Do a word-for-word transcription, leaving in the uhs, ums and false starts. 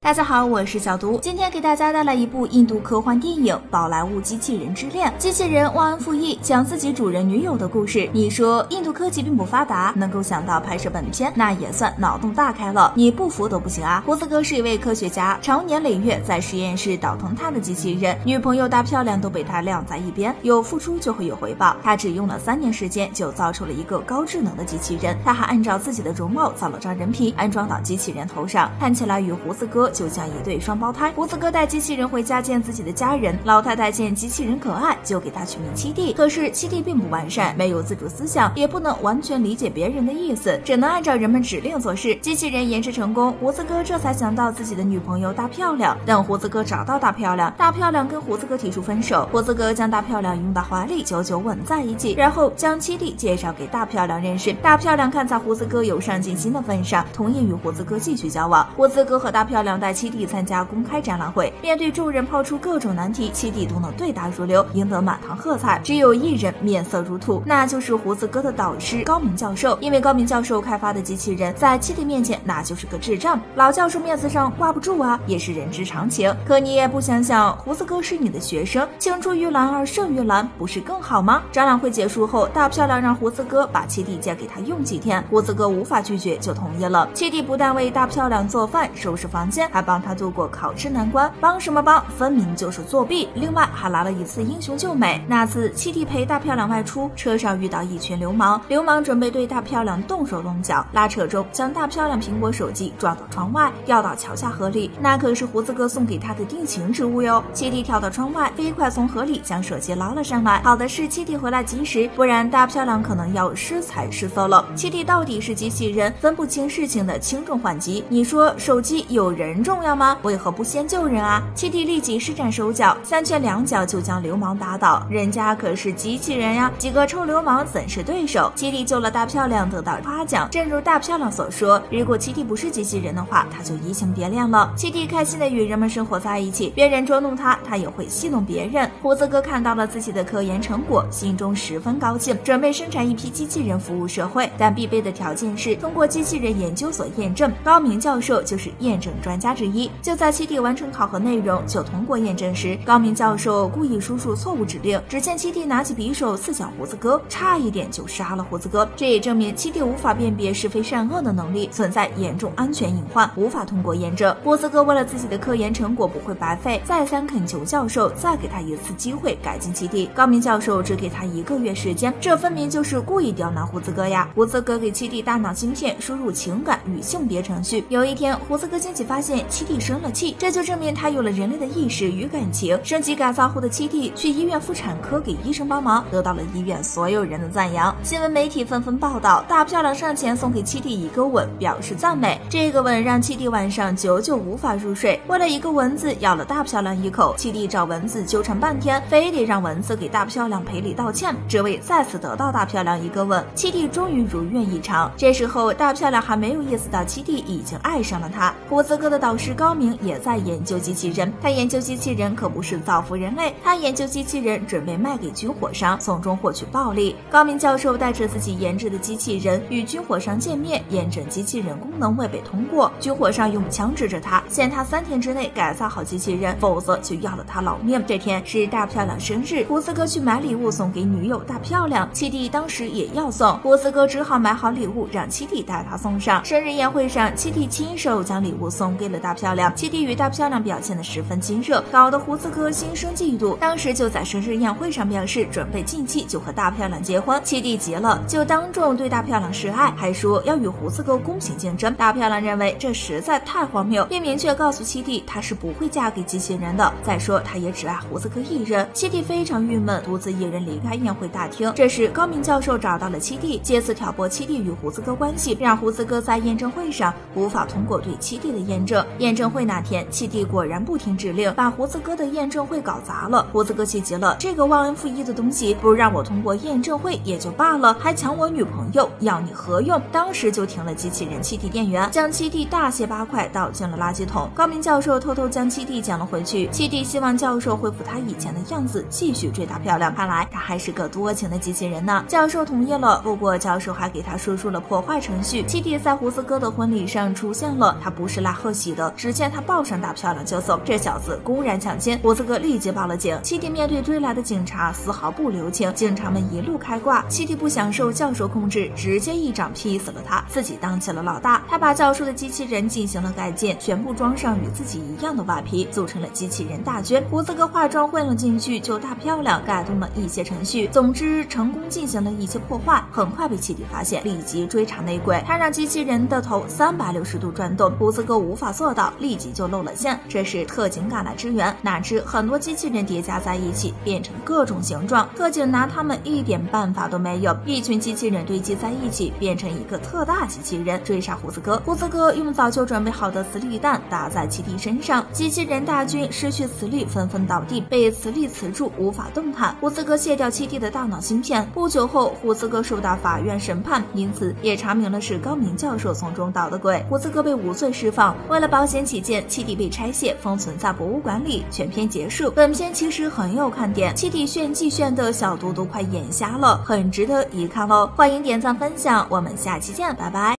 大家好，我是小毒，今天给大家带来一部印度科幻电影《宝莱坞机器人之恋》。机器人忘恩负义，讲自己主人女友的故事。你说印度科技并不发达，能够想到拍摄本片，那也算脑洞大开了。你不服都不行啊！胡子哥是一位科学家，常年累月在实验室倒腾他的机器人，女朋友大漂亮都被他晾在一边。有付出就会有回报，他只用了三年时间就造出了一个高智能的机器人。他还按照自己的容貌造了张人皮，安装到机器人头上，看起来与胡子哥就像一对双胞胎。胡子哥带机器人回家见自己的家人，老太太见机器人可爱，就给他取名七弟。可是七弟并不完善，没有自主思想，也不能完全理解别人的意思，只能按照人们指令做事。机器人研制成功，胡子哥这才想到自己的女朋友大漂亮。等胡子哥找到大漂亮，大漂亮跟胡子哥提出分手，胡子哥将大漂亮拥到怀里，久久吻在一起，然后将七弟介绍给大漂亮认识。大漂亮看在胡子哥有上进心的份上，同意与胡子哥继续交往。胡子哥和大漂亮带七弟参加公开展览会，面对众人抛出各种难题，七弟都能对答如流，赢得满堂喝彩。只有一人面色如土，那就是胡子哥的导师高明教授。因为高明教授开发的机器人在七弟面前那就是个智障，老教授面子上挂不住啊，也是人之常情。可你也不想想，胡子哥是你的学生，青出于蓝而胜于蓝，不是更好吗？展览会结束后，大漂亮让胡子哥把七弟借给他用几天，胡子哥无法拒绝，就同意了。七弟不但为大漂亮做饭收拾房间，还帮他度过考试难关，帮什么帮？分明就是作弊。另外还来了一次英雄救美。那次七弟陪大漂亮外出，车上遇到一群流氓，流氓准备对大漂亮动手动脚，拉扯中将大漂亮苹果手机撞到窗外，掉到桥下河里。那可是胡子哥送给他的定情之物哟。七弟跳到窗外，飞快从河里将手机捞了上来。好的是七弟回来及时，不然大漂亮可能要失财失色了。七弟到底是机器人，分不清事情的轻重缓急。你说手机有人重要吗？为何不先救人啊？七弟立即施展手脚，三拳两脚就将流氓打倒。人家可是机器人呀，几个臭流氓怎是对手？七弟救了大漂亮，得到夸奖。正如大漂亮所说，如果七弟不是机器人的话，他就移情别恋了。七弟开心的与人们生活在一起，别人捉弄他，他也会戏弄别人。胡子哥看到了自己的科研成果，心中十分高兴，准备生产一批机器人服务社会，但必备的条件是通过机器人研究所验证。高明教授就是验证专家之一。就在七弟完成考核内容就通过验证时，高明教授故意输入错误指令，只见七弟拿起匕首刺向胡子哥，差一点就杀了胡子哥。这也证明七弟无法辨别是非善恶的能力存在严重安全隐患，无法通过验证。胡子哥为了自己的科研成果不会白费，再三恳求教授再给他一次机会改进七弟。高明教授只给他一个月时间，这分明就是故意刁难胡子哥呀。胡子哥给七弟大脑芯片输入情感与性别程序。有一天胡子哥惊喜发现七弟生了气，这就证明他有了人类的意识与感情。升级改造后的七弟去医院妇产科给医生帮忙，得到了医院所有人的赞扬。新闻媒体纷纷报道，大漂亮上前送给七弟一个吻，表示赞美。这个吻让七弟晚上久久无法入睡，为了一个蚊子咬了大漂亮一口，七弟找蚊子纠缠半天，非得让蚊子给大漂亮赔礼道歉，只为再次得到大漂亮一个吻。七弟终于如愿以偿。这时候大漂亮还没有意识到七弟已经爱上了他。胡子哥的导师高明也在研究机器人，他研究机器人可不是造福人类，他研究机器人准备卖给军火商，从中获取暴利。高明教授带着自己研制的机器人与军火商见面，验证机器人功能未被通过。军火商用枪指着他，限他三天之内改造好机器人，否则就要了他老命。这天是大漂亮生日，胡子哥去买礼物送给女友大漂亮，七弟当时也要送，胡子哥只好买好礼物让七弟带他送上。生日宴会上，七弟亲手将礼物送给了大漂亮，七弟与大漂亮表现得十分亲热，搞得胡子哥心生嫉妒。当时就在生日宴会上表示准备近期就和大漂亮结婚，七弟急了，就当众对大漂亮示爱，还说要与胡子哥公平竞争。大漂亮认为这实在太荒谬，并明确告诉七弟她是不会嫁给机器人的，再说她也只爱胡子哥一人。七弟非常郁闷，独自一人离开宴会大厅。这时高明教授找到了七弟，借此挑拨七弟与胡子哥关系，让胡子哥在验证会上无法通过对七弟的验证。验证会那天，七弟果然不听指令，把胡子哥的验证会搞砸了。胡子哥气急了，这个忘恩负义的东西，不让我通过验证会也就罢了，还抢我女朋友，要你何用？当时就停了机器人七弟电源，将七弟大卸八块倒进了垃圾桶。高明教授偷偷将七弟捡了回去，七弟希望教授恢复他以前的样子，继续追大漂亮。看来他还是个多情的机器人呢。教授同意了，不过教授还给他输入了破坏程序。七弟在胡子哥的婚礼上出现了，他不是来贺喜记得只见他抱上大漂亮就走，这小子公然抢亲。胡子哥立即报了警。七弟面对追来的警察丝毫不留情，警察们一路开挂。七弟不享受教授控制，直接一掌劈死了他，自己当起了老大。他把教授的机器人进行了改进，全部装上与自己一样的瓦皮，组成了机器人大军。胡子哥化妆混了进去，就大漂亮，改动了一些程序，总之成功进行了一些破坏。很快被七弟发现，立即追查内鬼。他让机器人的头三百六十度转动，胡子哥无法做到，立即就露了馅。这时特警赶来支援，哪知很多机器人叠加在一起，变成各种形状，特警拿他们一点办法都没有。一群机器人堆积在一起，变成一个特大机器人，追杀胡子哥。胡子哥用早就准备好的磁力弹打在七弟身上，机器人大军失去磁力，纷纷倒地，被磁力磁住，无法动弹。胡子哥卸掉七弟的大脑芯片。不久后，胡子哥受到法院审判，因此也查明了是高明教授从中捣的鬼。胡子哥被无罪释放。为了保险起见，七弟被拆卸，封存在博物馆里。全片结束。本片其实很有看点，七弟炫技炫的小嘟嘟快眼瞎了，很值得一看哦。欢迎点赞分享，我们下期见，拜拜。